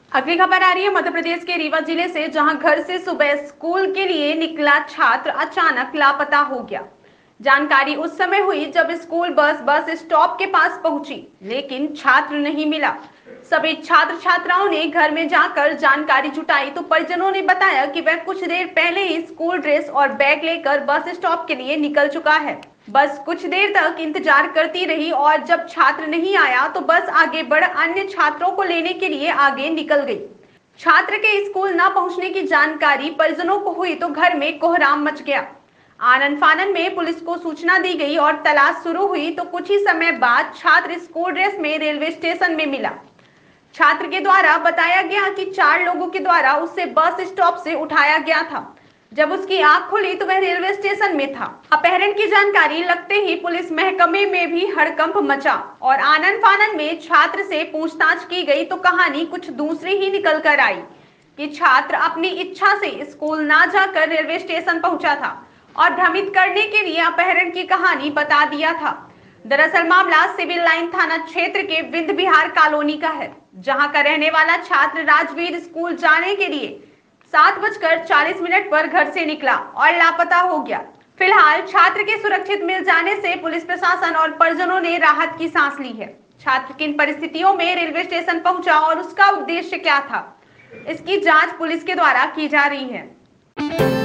अगली खबर आ रही है मध्य प्रदेश के रीवा जिले से, जहां घर से सुबह स्कूल के लिए निकला छात्र अचानक लापता हो गया। जानकारी उस समय हुई जब स्कूल बस स्टॉप के पास पहुंची, लेकिन छात्र नहीं मिला। सभी छात्र छात्राओं ने घर में जाकर जानकारी जुटाई तो परिजनों ने बताया कि वह कुछ देर पहले ही स्कूल ड्रेस और बैग लेकर बस स्टॉप के लिए निकल चुका है। बस कुछ देर तक इंतजार करती रही और जब छात्र नहीं आया तो बस आगे बढ़ अन्य छात्रों को लेने के लिए आगे निकल गई। छात्र के स्कूल न पहुंचने की जानकारी परिजनों को हुई तो घर में कोहराम मच गया। आनन फानन में पुलिस को सूचना दी गई और तलाश शुरू हुई तो कुछ ही समय बाद छात्र स्कूल ड्रेस में रेलवे स्टेशन में मिला। छात्र के द्वारा बताया गया कि 4 लोगों के द्वारा उसे बस स्टॉप से उठाया गया था। जब उसकी आंख खुली तो वह रेलवे स्टेशन में था। अपहरण की जानकारी लगते ही पुलिस महकमे में भी हड़कंप मचा और आनन फानन में छात्र से पूछताछ की गई तो कहानी कुछ दूसरी ही निकल कर आई कि छात्र अपनी इच्छा से स्कूल ना जाकर रेलवे स्टेशन पहुंचा था और भ्रमित करने के लिए अपहरण की कहानी बता दिया था। दरअसल मामला सिविल लाइन थाना क्षेत्र के विंध्य विहार कॉलोनी का है, जहां का रहने वाला छात्र राजवीर स्कूल जाने के लिए 7:40 पर घर से निकला और लापता हो गया। फिलहाल छात्र के सुरक्षित मिल जाने से पुलिस प्रशासन और परिजनों ने राहत की सांस ली है। छात्र किन परिस्थितियों में रेलवे स्टेशन पहुंचा और उसका उद्देश्य क्या था, इसकी जांच पुलिस के द्वारा की जा रही है।